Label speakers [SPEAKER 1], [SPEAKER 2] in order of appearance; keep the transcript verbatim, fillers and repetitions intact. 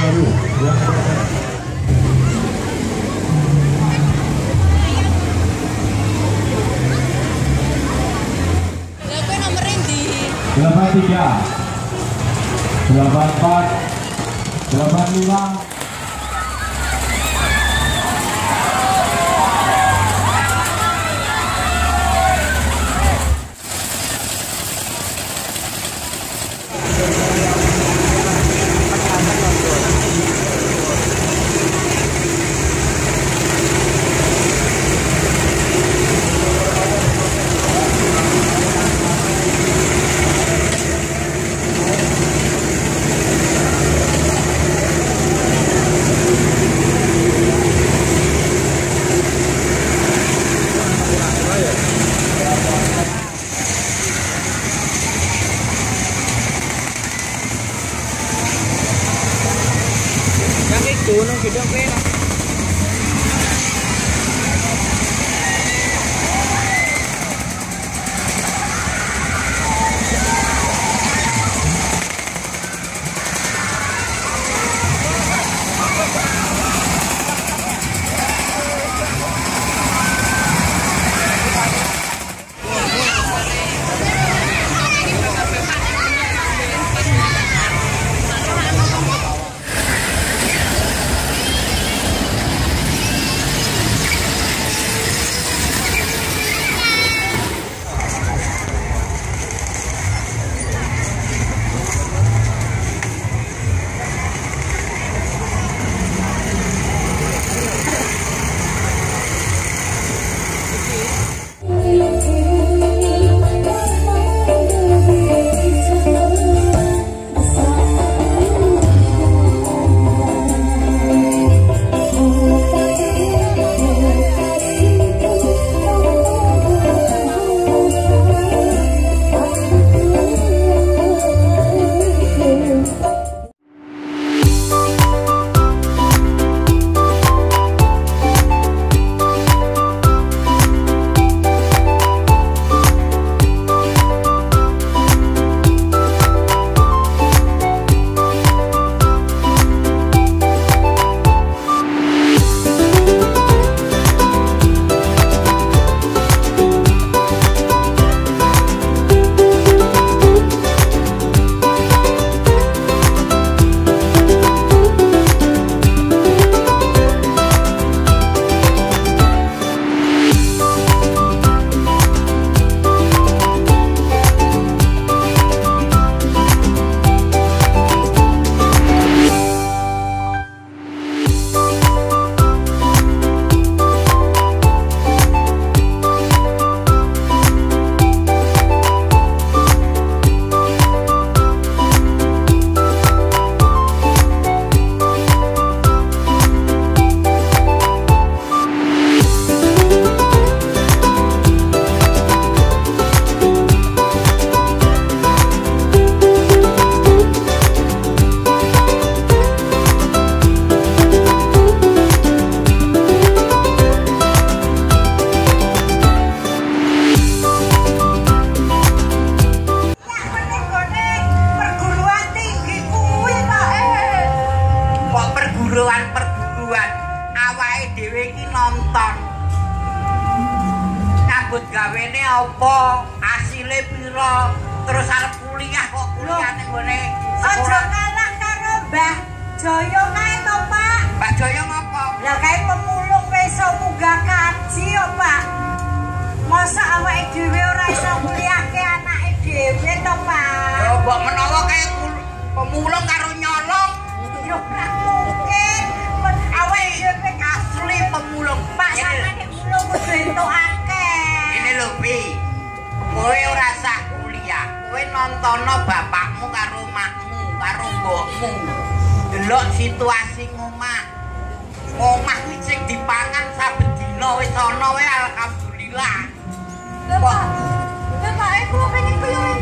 [SPEAKER 1] delapan tiga, delapan empat, delapan lima.
[SPEAKER 2] Gunung Kidul kene.
[SPEAKER 3] Perguruan awake dhewe iki nonton nyambut gawene apa, asile pira, terus arep kuliah kok kuliah ning gone
[SPEAKER 4] aja kalah karo Mbah Jaya kae to, Pak.
[SPEAKER 3] Mbah Jaya ngopo?
[SPEAKER 4] Lah kae pemulung wis iso munggah kaji yo, Pak. Masa awake dhewe ora iso kuliahke anake dhewe to, Pak.
[SPEAKER 3] Ya mbok menawa kae pemulung karo nyolong
[SPEAKER 4] yo ora mungkin. Awake dhewe
[SPEAKER 3] asli pemulung.
[SPEAKER 4] Pak sampeyan mulung kudu entuk akeh.
[SPEAKER 3] Ini lho, Pi. Kowe ora usah kuliah. Kowe nontono bapakmu karo makmu, karo mbokmu. Delok situasi ngomah. Omah iki sing dipangan saben dina wis ana wae alhamdulillah.
[SPEAKER 4] Lha Pak, lha Pak, kulo pengen kulo